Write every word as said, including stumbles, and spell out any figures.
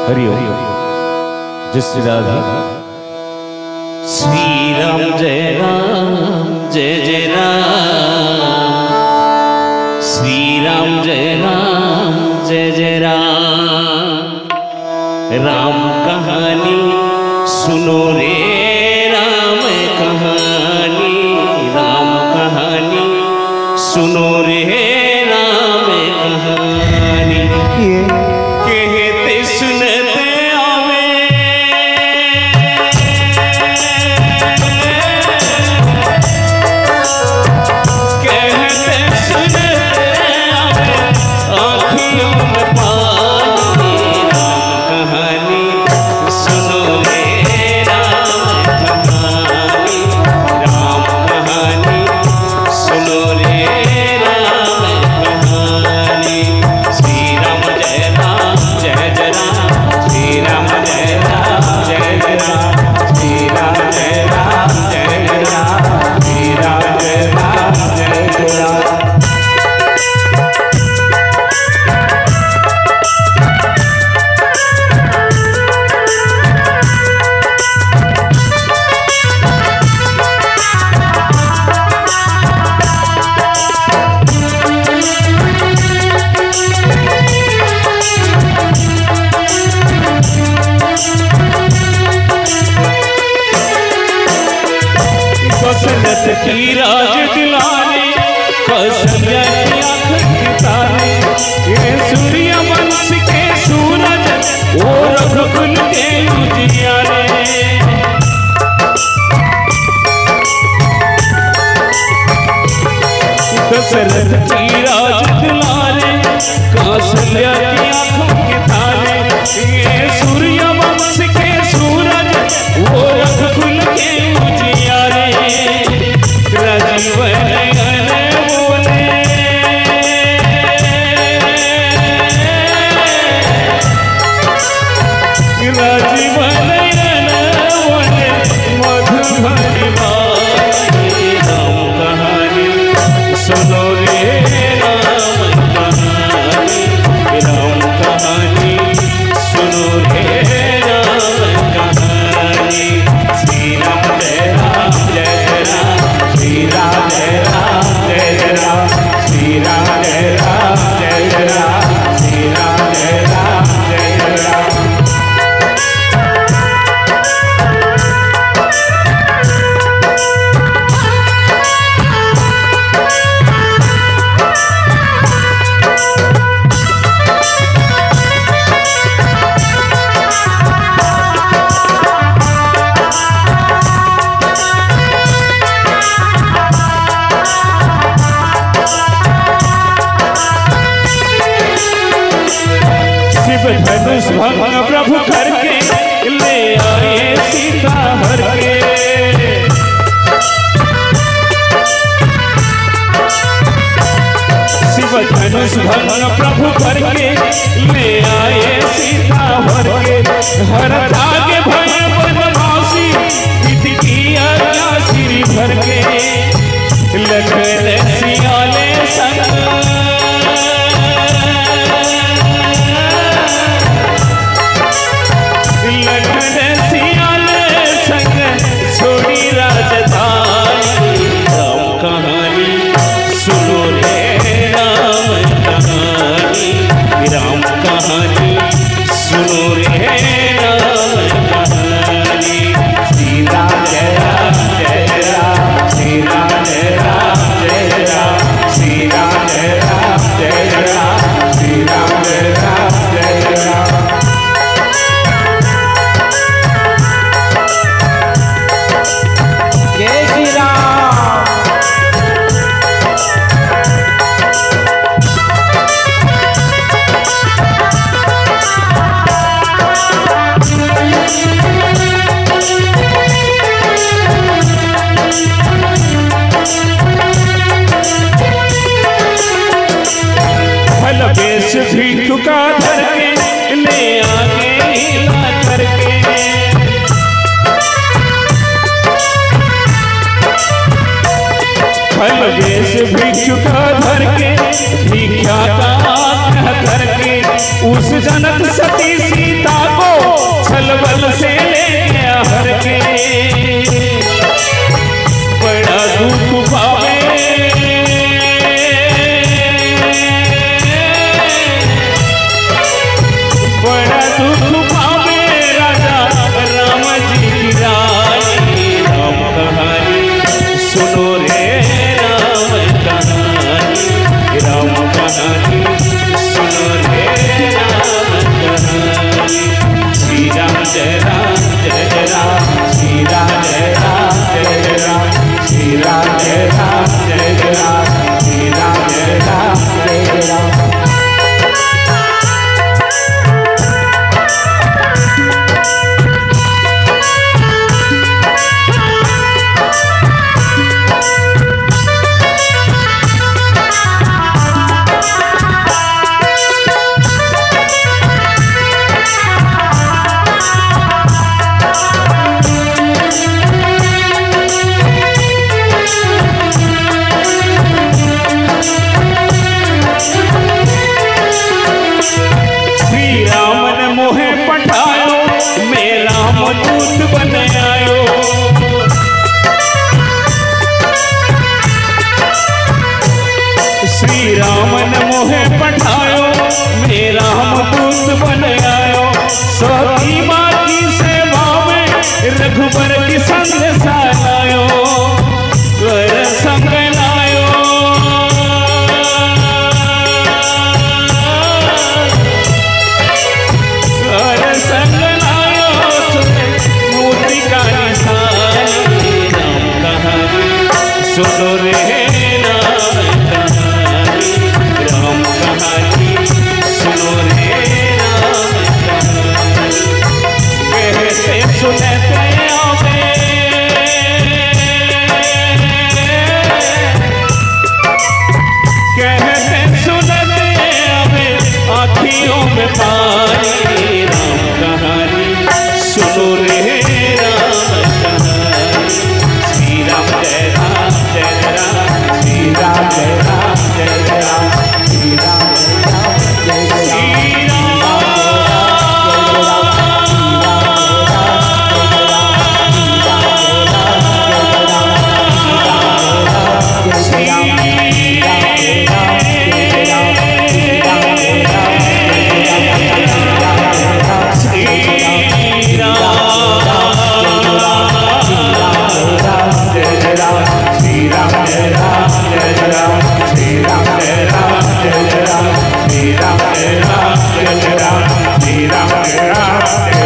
हरिओम। जय श्री राधे। श्री राम जय राम जय जय राम, श्री राम जय राम जय जय राम। राम कहानी सुनो रे राम कहानी, राम कहानी सुनो रे राम कहानी। कहते सुनते आवे कहते सुनते आवे आँखियों में पानी। राम कहानी सुनो रे राम कहानी, राम कहानी सुनो रे राम कहानी। श्री राम जय राम जय जय राम, श्री राम जय राम जय जय राम, श्री राम जय राम जय जय राम, श्री राम जय राम जय जय राम। कसरत की राज दिलाने, कौशल्या की आँख खिताने, ये सूर्य वंश के सूरज और रघुकुल के उजियारे। कसरत की राज दिलाने, कौशल्या की आँख खिताने, ये सूर्य वंश के सूरज और रघुकुल के उजियारे। राजीवन बोले राजीवन बोले मधुबनी बानी। राम कहानी सुनो रे राम कहानी, राम कहानी सुनो रे राम कहानी। श्री राम जय राम जय राम, श्री राम जय राम जय राम, श्री राम जय राम जय राम, श्री राम जय राम जय राम। धनुष भंग प्रभु करके ले आए सीता हर के, शिव धनुष भंग प्रभु करके ले आए सीता हर के। हर धागे भय बनवासी विधि की आज्ञा श्री भर के, लखन सियाले संग छोड़ी राजधानी। राम कहानी सुनो रे राम कहानी, राम कहानी सुनो रे राम कहानी। श्री राम जय राम जय राम, श्री राम जय राम जय राम, श्री राम जय राम जय राम, श्री राम जय राम जय राम। जय श्री राम। फल बेश भी चुका धर के ले आगे लीला करके, फल बेश भी चुका धर के, भिक्षा का आग्रह करके उस जनक सती सीता को खलबल से ले गया हर के, बड़ा दुख भावे बड़ा दुख भावे राजा राम जी की रानी। राम कहानी सुनो रे राम कहानी, राम कहानी सुनो रे राम कहानी। श्री राम जय राम जय राम, श्री राम जय राम जय राम, श्री राम जय राम जय राम, श्री राम जय राम जय राम। दूत बन आयो, श्री राम ने मोहे पठायो, मेरा हम दूत बन आयो। सती माँ की सेवा में रघुबर की संग सायो, कर संग लायो। कर संग सुनो रे राम कहानी, राम कहानी सुनो रे राम कहानी। कहते सुनते आवे, कहते सुनते आवे आँखियों में पानी। राम कहानी सुनो रे राम कहानी, श्री राम जय राम जय राम, श्री राम जय राम जय राम, श्री राम जय राम जय Ram. Shri Ram Jai Ram Jai Ram, Shri Ram Jai Ram Jai Ram,